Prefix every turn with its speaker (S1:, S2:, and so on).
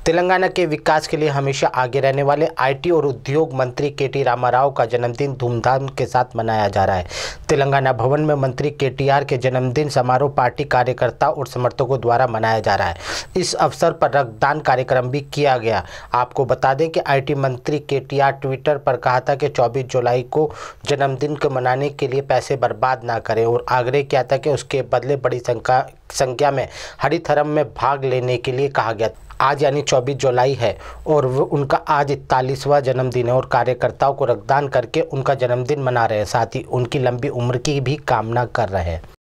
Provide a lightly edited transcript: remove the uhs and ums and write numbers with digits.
S1: तेलंगाना के विकास के लिए हमेशा आगे रहने वाले आईटी और उद्योग मंत्री केटी रामाराव का जन्मदिन धूमधाम के साथ मनाया जा रहा है। तेलंगाना भवन में मंत्री केटीआर के जन्मदिन समारोह पार्टी कार्यकर्ताओं और समर्थकों द्वारा मनाया जा रहा है। इस अवसर पर रक्तदान कार्यक्रम भी किया गया। आपको बता दें कि आईटी मंत्री केटीआर ट्विटर पर कहा था कि 24 जुलाई को जन्मदिन को मनाने के लिए पैसे बर्बाद ना करें और आग्रह किया था कि उसके बदले बड़ी संख्या में हरित में भाग लेने के लिए कहा गया। आज यानी 24 जुलाई है और उनका आज 41वां जन्मदिन है और कार्यकर्ताओं को रक्तदान करके उनका जन्मदिन मना रहे हैं, साथ ही उनकी लंबी उम्र की भी कामना कर रहे हैं।